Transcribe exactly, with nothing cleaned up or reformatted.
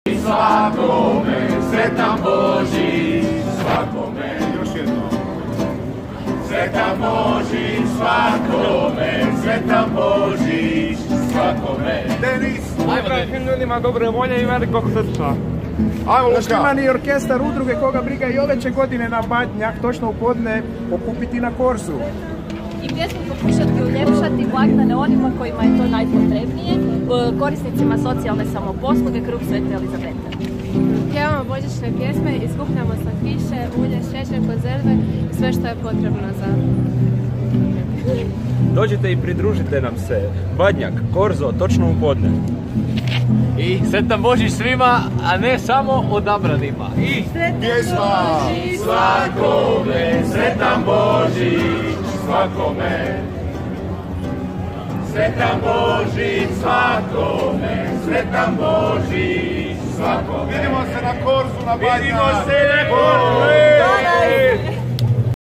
Svakome, sretan Božić, svakome, još jedno. Sretan Božić, svakome, sretan Božić, svakome. Denis! Ajmo svim ljudima dobre volje i velikog srca. Ajmo Luka! Štimani orkestar udruge Koga briga i ove će godine na Badnjak, točno u podne, pokupiti na Korzu. I pjesmu pokušati uljepšati blagdane onima kojima je to najpotrebnije, korisnicima socijalne samoposluge Kruh Svete Elizabete. Pjevamo božićne pjesme i skupljamo slatkiše, ulje, šećer, konzerve i sve što je potrebno za... Dođite i pridružite nam se. Badnjak, Korzo, točno u podne. I sretan Božić svima, a ne samo odabranima. I pjesma svakome, sretan Božić, svakome. Sretan Božić, svakome, sretan Božić, svakome. Vidimo se na Korzu, na Badnjak. Vidimo se na Korzu.